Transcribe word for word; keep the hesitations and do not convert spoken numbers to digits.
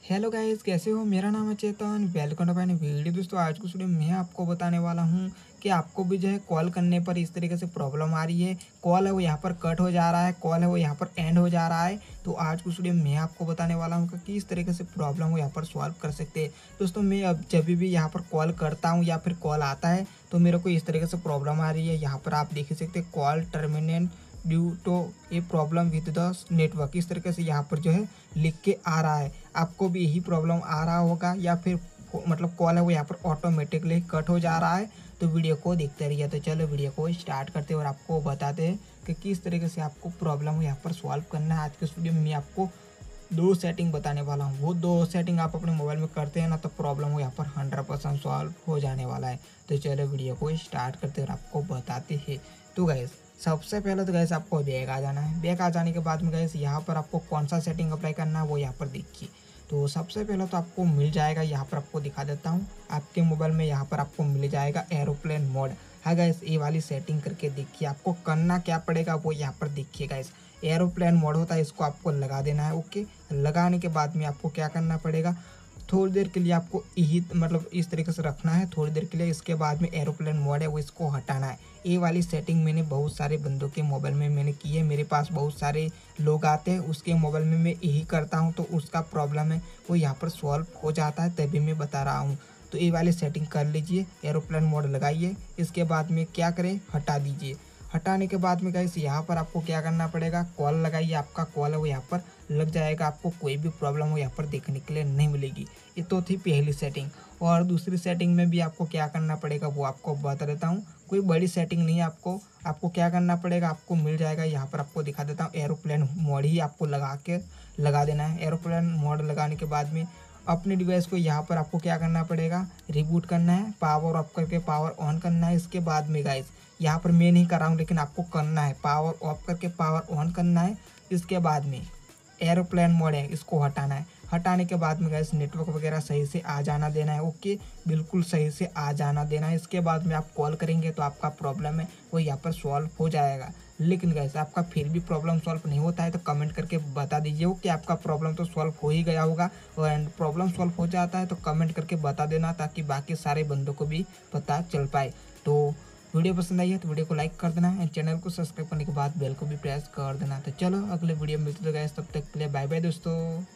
Hello guys, कैसे हो। मेरा नाम है Chetan. Welcome to my video. दोस्तों आज की वीडियो में आपको बताने वाला हूं कि आपको भी जो है कॉल करने पर इस तरीके से प्रॉब्लम आ रही है। कॉल है वो यहाँ पर कट हो जा रहा है, कॉल है वो यहाँ पर एंड हो जा रहा है। तो आज की वीडियो में आपको बताने वाला हूँ कि किस तरीके से प्रॉब्लम को यहाँ पर सॉल्व कर सकते हैं। दोस्तों मैं अब जब भी यहाँ पर कॉल करता हूँ या फिर कॉल आता है तो मेरे को इस तरीके से प्रॉब्लम आ रही है। यहाँ पर आप देख सकते हैं call terminate due to a problem with the network, इस तरीके से यहाँ पर जो है लिख के आ रहा है। आपको भी यही प्रॉब्लम आ रहा होगा या फिर मतलब कॉल है वो यहाँ पर ऑटोमेटिकली कट हो जा रहा है। तो वीडियो को देखते रहिए। तो चलो वीडियो को स्टार्ट करते हैं और आपको बताते हैं कि किस तरीके से आपको प्रॉब्लम यहाँ पर सॉल्व करना है। आज के वीडियो में मैं आपको दो सेटिंग बताने वाला हूँ। वो दो सेटिंग आप अपने मोबाइल में करते हैं ना तो प्रॉब्लम वो यहाँ पर हंड्रेड परसेंट सॉल्व हो जाने वाला है। तो चलो वीडियो को स्टार्ट करते हैं और आपको बताते हैं। तो गैस सबसे पहले तो गैस आपको बैक आ जाना है। बैक आ जाने के बाद में गैस यहाँ पर आपको कौन सा सेटिंग अप्लाई करना है वो यहाँ पर देखिए। तो सबसे पहले तो आपको मिल जाएगा, यहाँ पर आपको दिखा देता हूँ आपके मोबाइल में। यहाँ पर आपको मिल जाएगा एरोप्लेन मोड। हाँ गैस, ये वाली सेटिंग करके देखिए। आपको करना क्या पड़ेगा वो यहाँ पर देखिए गैस। एरोप्लेन मोड होता है, इसको आपको लगा देना है। ओके, लगाने के बाद में आपको क्या करना पड़ेगा, थोड़ी देर के लिए आपको यही मतलब इस तरीके से रखना है थोड़ी देर के लिए। इसके बाद में एरोप्लेन मोड है वो इसको हटाना है। ये वाली सेटिंग मैंने बहुत सारे बंदों के मोबाइल में मैंने की है। मेरे पास बहुत सारे लोग आते हैं, उसके मोबाइल में मैं यही करता हूँ तो उसका प्रॉब्लम है वो यहाँ पर सॉल्व हो जाता है, तभी मैं बता रहा हूँ। तो ये वाली सेटिंग कर लीजिए, एरोप्लेन मोड लगाइए। इसके बाद में क्या करें, हटा दीजिए। हटाने के बाद में गाइस यहाँ पर आपको क्या करना पड़ेगा, कॉल लगाइए। आपका कॉल है वो यहाँ पर लग जाएगा। आपको कोई भी प्रॉब्लम हो यहाँ पर देखने के लिए नहीं मिलेगी। ये तो थी पहली सेटिंग। और दूसरी सेटिंग में भी आपको क्या करना पड़ेगा वो आपको बता देता हूँ। कोई बड़ी सेटिंग नहीं है। आपको आपको क्या करना पड़ेगा, आपको मिल जाएगा यहाँ पर, आपको दिखा देता हूँ। एरोप्लेन मोड ही आपको लगा के लगा देना है। एरोप्लेन मोड लगाने के बाद में अपने डिवाइस को यहाँ पर आपको क्या करना पड़ेगा, रिबूट करना है, पावर ऑफ करके पावर ऑन करना है। इसके बाद में गाइस यहाँ पर मैं नहीं कर रहा हूँ लेकिन आपको करना है, पावर ऑफ करके पावर ऑन करना है। इसके बाद में एरोप्लेन मोड है इसको हटाना है। हटाने के बाद में गैस नेटवर्क वगैरह सही से आ जाना देना है। ओके, बिल्कुल सही से आ जाना देना है। इसके बाद में आप कॉल करेंगे तो आपका प्रॉब्लम है वो यहाँ पर सॉल्व हो जाएगा। लेकिन गैस आपका फिर भी प्रॉब्लम सॉल्व नहीं होता है तो कमेंट करके बता दीजिए कि आपका प्रॉब्लम तो सॉल्व हो ही गया होगा। और प्रॉब्लम सॉल्व हो जाता है तो कमेंट करके बता देना ताकि बाकी सारे बंदों को भी पता चल पाए। तो वीडियो पसंद आई है तो वीडियो को लाइक कर देना एंड चैनल को सब्सक्राइब करने के बाद बेल को भी प्रेस कर देना। तो चलो अगले वीडियो में मिलते हैं गाइस, तब तक के लिए बाय बाय दोस्तों।